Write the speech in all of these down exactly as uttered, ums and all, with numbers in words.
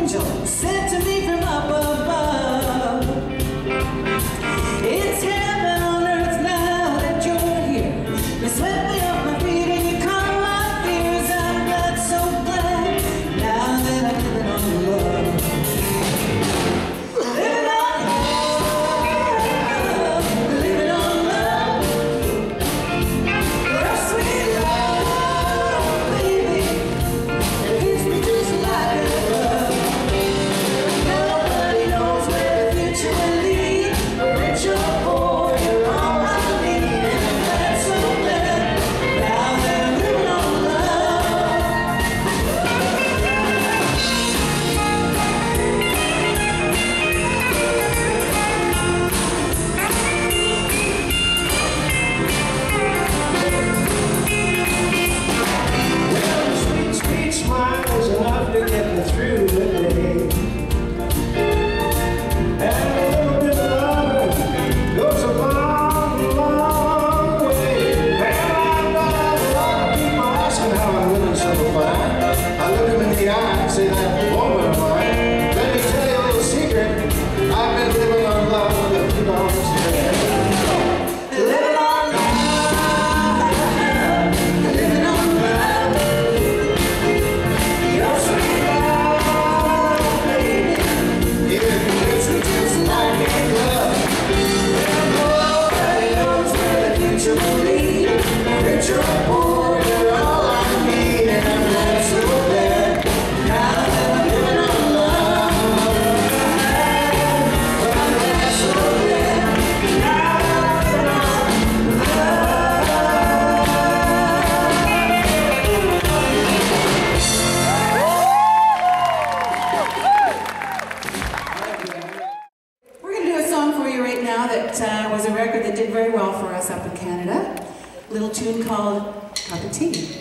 angel sent to me from up above. It's heaven on earth now that you're here. You swept me off my feet and you calmed my fears. I'm glad, so glad, now that I'm living on love. Living on love, living on love. Your sweet love, baby, it keeps me just like a glove. Nobody knows where the future will lead. Rich or poor, you're all I need. And I'm glad, so glad, now that I'm living on love. Well, the sweet, sweet smile is enough to get me through the day. And a little bit of love goes a long, long way. Well, I've got a lot of people asking how I'm living so fine. I look them in the eye and say, that woman of mine. Let me tell you a little secret. I've been living on love with a few dollars today. Living on love, living on love. Your sweet love, baby, Yeah, makes me just like a glove. Well, nobody knows where the future will lead. Rich or poor, you're all I need. And I'm glad, so glad, now that I'm living on love. Well, I'm glad, so glad, now that I'm living on We're going to do a song for you right now that uh, was a record that did very well for us up in Canada. A little tune called Cup of Tea.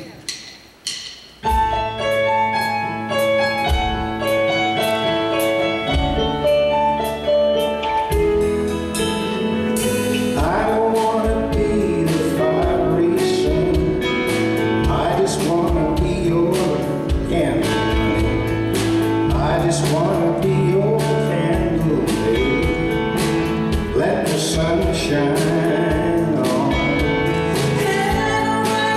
I don't wanna be the vibration. I just wanna be your candle. I just wanna be your candle, baby. Let the sun shine on. And I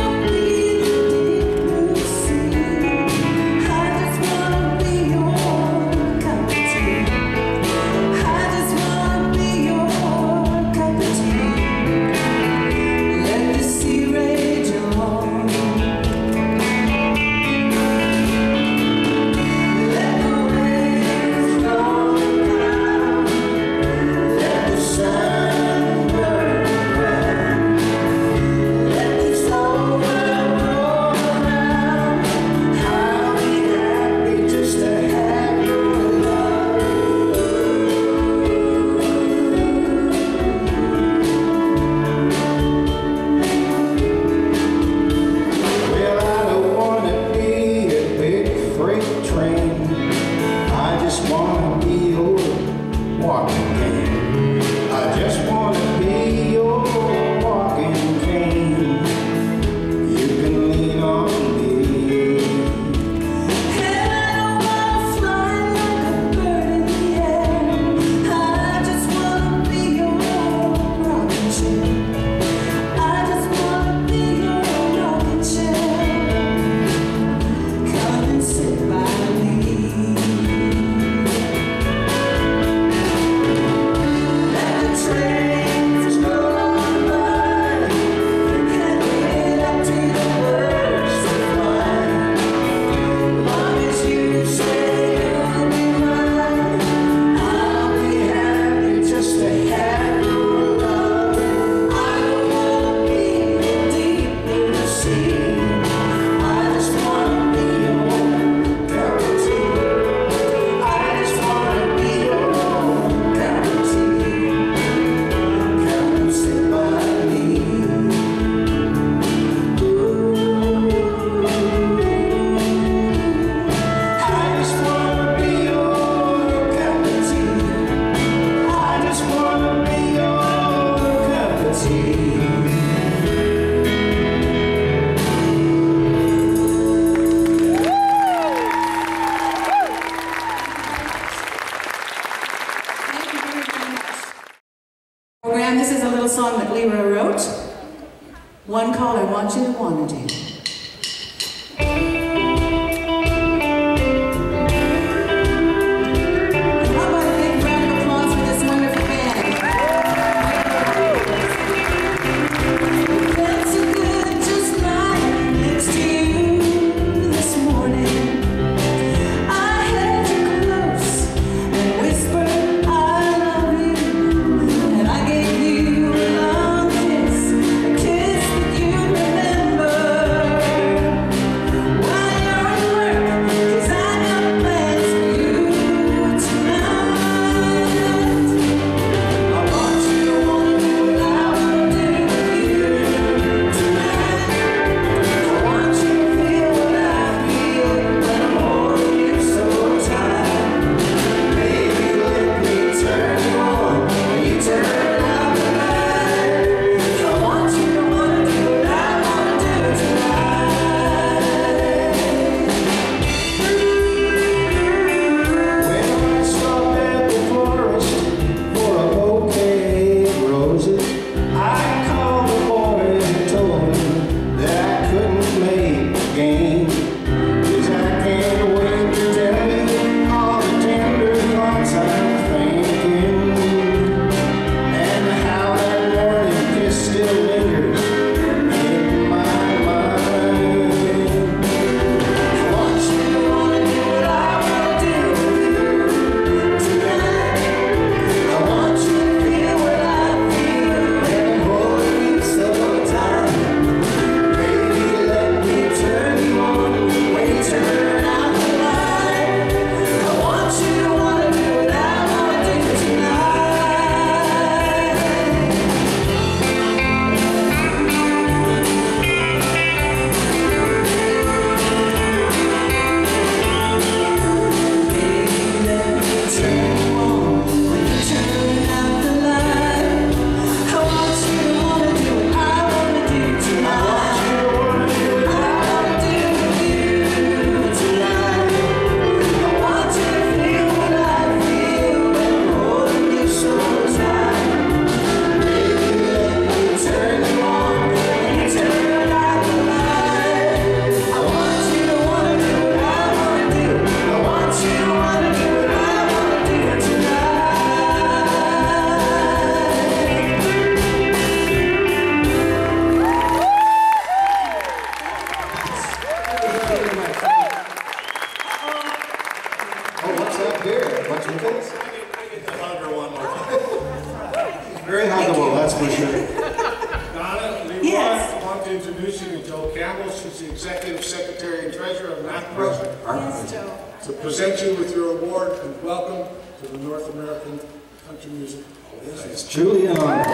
hear it. What's with this? I get to hug her one more time. Very huggable, that's for sure. Donna, Leroy, Yes. I want to introduce you to Joe Campbell. She's the Executive Secretary and Treasurer of NACPRO. Yes, Joe. To present you with your award and welcome to the North American Country Music Hall of Fame. It's truly an honor.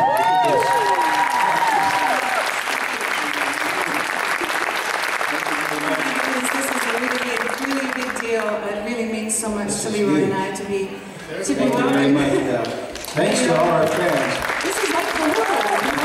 This is a really big, really big deal. It really means so much to Leroy and I to be, to be Thank you very welcomed. much. Uh, thanks to all our fans. This is like the world. You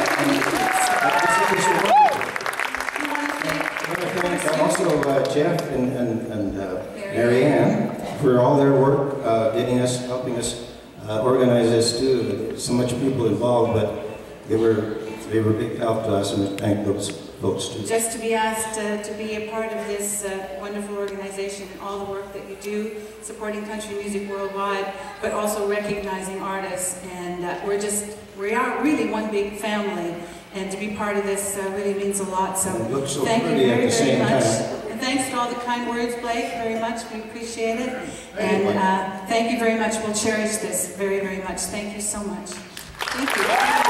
want to thank I want to thank also uh, Jeff and, and, and uh, Mary Ann for all their work, uh, getting us, helping us uh, organize this too. So much people involved, but they were they were a big help to us, and thank those folks too. just to be asked uh, to be a part of this uh, wonderful organization and all the work that you do, supporting country music worldwide, but also recognizing artists. And uh, we're just, we are really one big family, and to be part of this uh, really means a lot. So, And look so thank you pretty at very, the very same much. time. And thanks for all the kind words, Blake, very much. We appreciate it. And uh, thank you very much. We'll cherish this very, very much. Thank you so much. Thank you.